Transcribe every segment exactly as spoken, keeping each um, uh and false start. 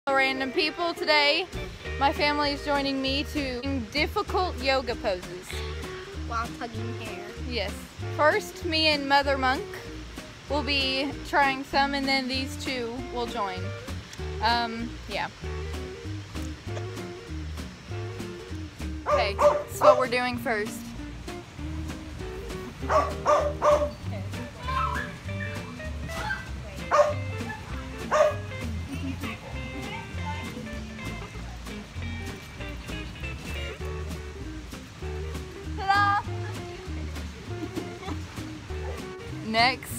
Random people, today my family is joining me to do difficult yoga poses while tugging hair. Yes, first me and Mother Monk will be trying some, and then these two will join. Um yeah, okay, this is what we're doing first. Next.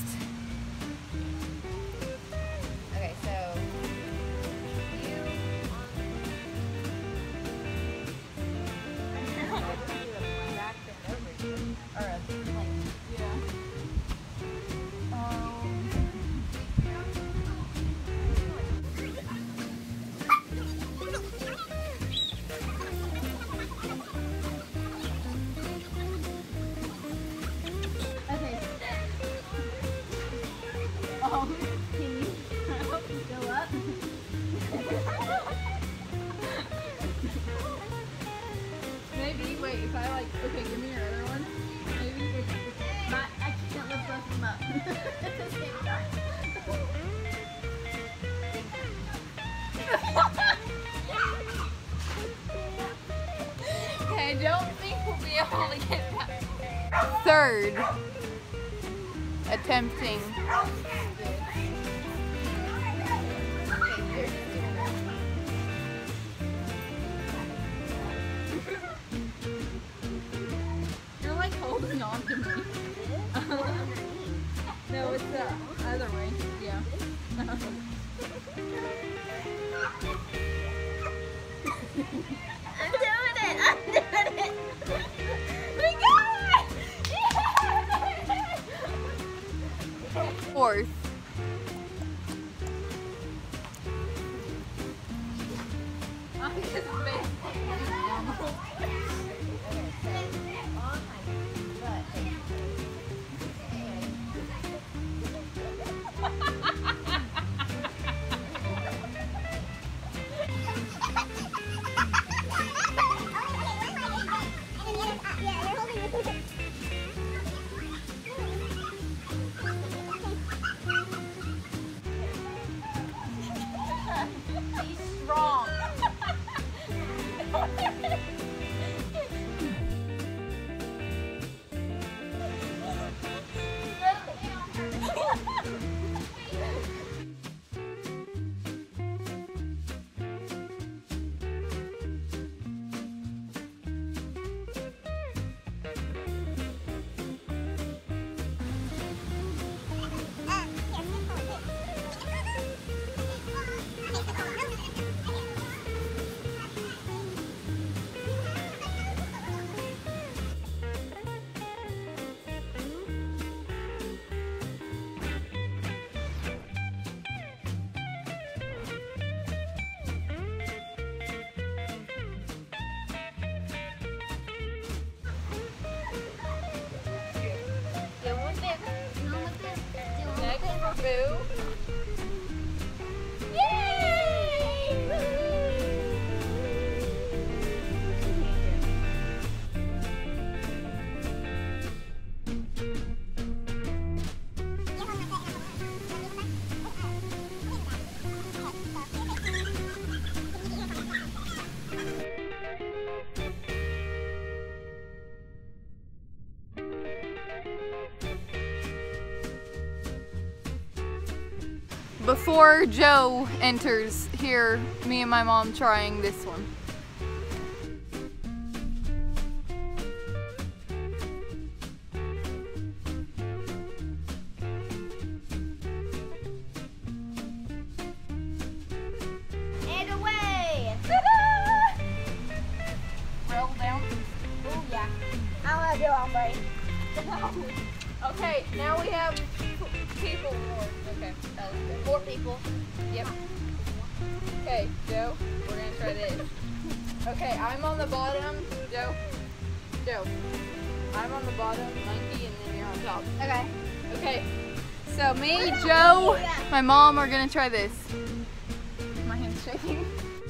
Okay, so you or a like, Yeah. Um, okay. um, Can you go up? maybe, wait, if I like, okay, give me your other one. Maybe It's, it's not, I can't lift both of them up at the same time. Okay, I don't think we'll be able to get that. Third, attempting. You're like holding on to me. No, it's the other way. Yeah. I'm doing it! I'm doing it! We got it! Fourth. I'm just basically strong. Next for Boo. Before Joe enters, here, me and my mom trying this one. And away! Ta-da! Roll down. Oh yeah. I want to do ombre. Okay, now we have people more. Okay, that was good. Four people. Yep. Okay, Joe, we're gonna try this. Okay, I'm on the bottom. Joe. Joe. I'm on the bottom, Monkey, and then you're on top. Okay. Okay. So me, Joe, my mom are gonna try this. My hand's shaking. shaking.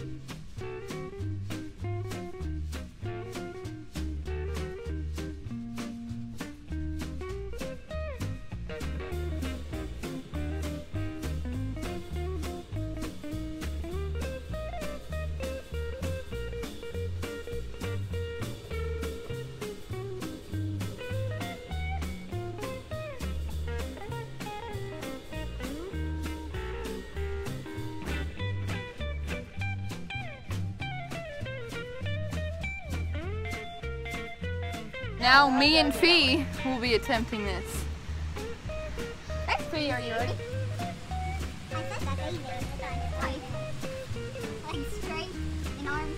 Now me and Fee will be attempting this. Hey Fee, are you ready? I said that easy. Like, like straight and arms.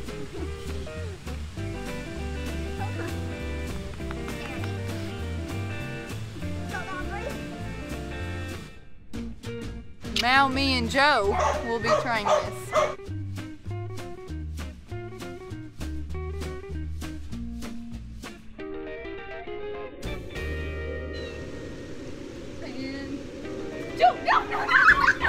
Now me and Joe will be trying this. Joe, no, no, no, no, no.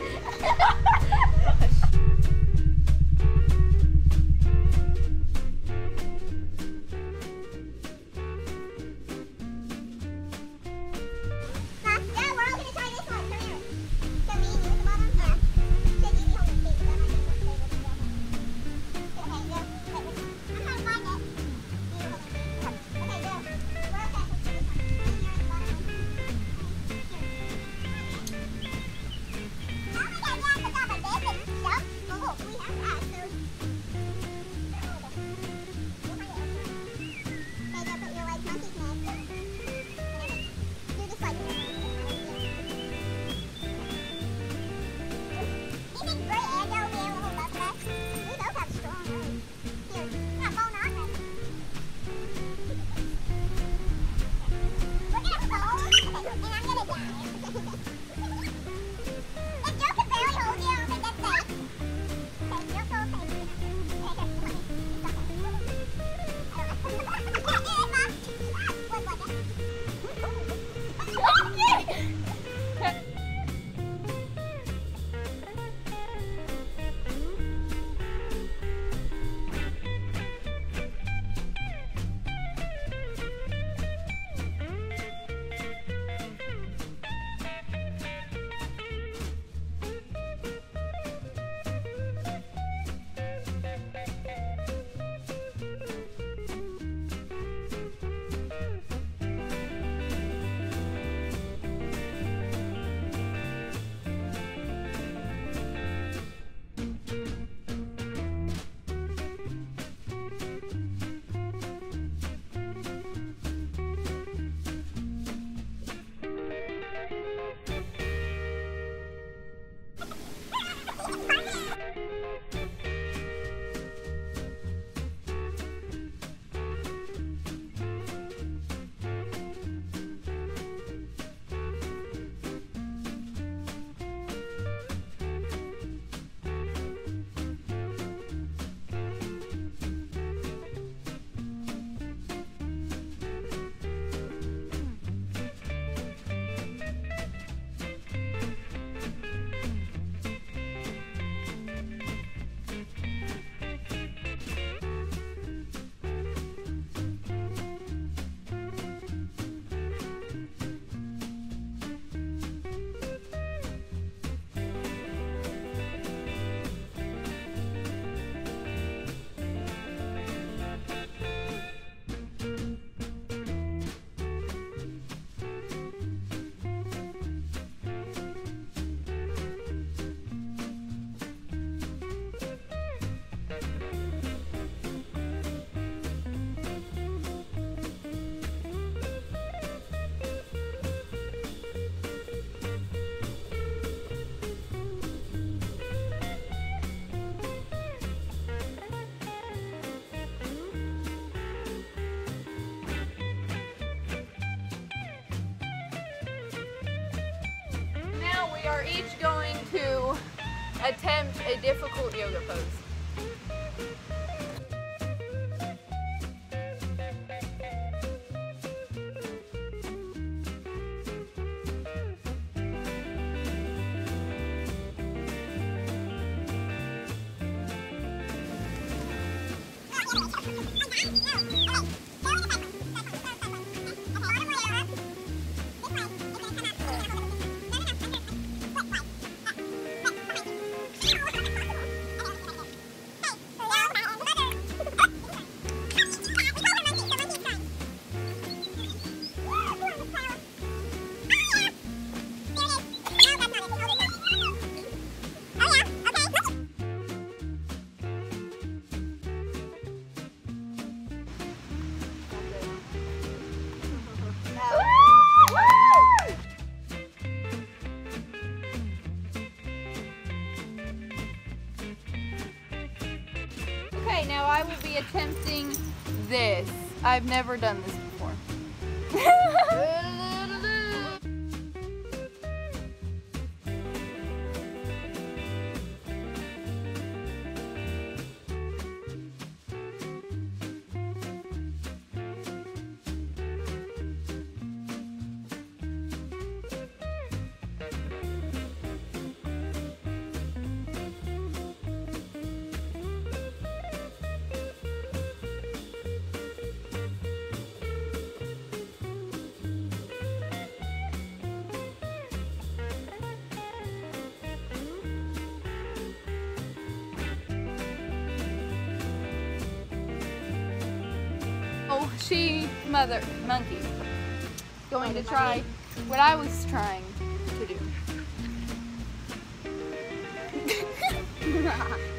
We are each going to attempt a difficult yoga pose. Okay, now I will be attempting this. I've never done this before. Oh, she, mother, monkey, going to try what I was trying to do.